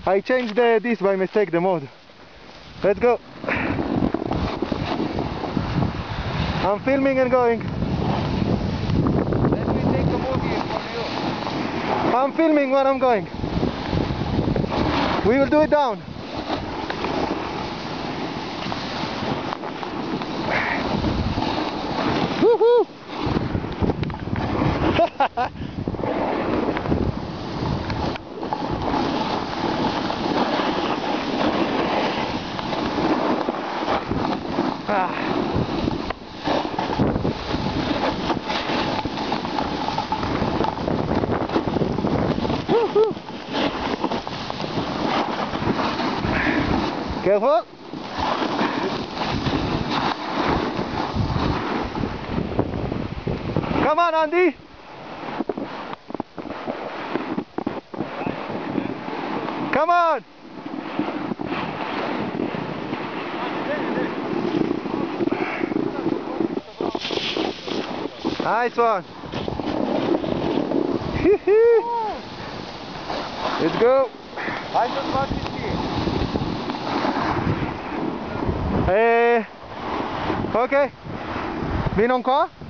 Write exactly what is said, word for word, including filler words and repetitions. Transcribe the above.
I changed the, this by mistake, the mode. Let's go. I'm filming and going. Let me take a movie for you. I'm filming when I'm going. We will do it down. Woohoo! ah. Woohoo! Careful! Come on, Andy! Come on! Nice one! Let's go! I just want to see. Eh, ok. Vieni qua?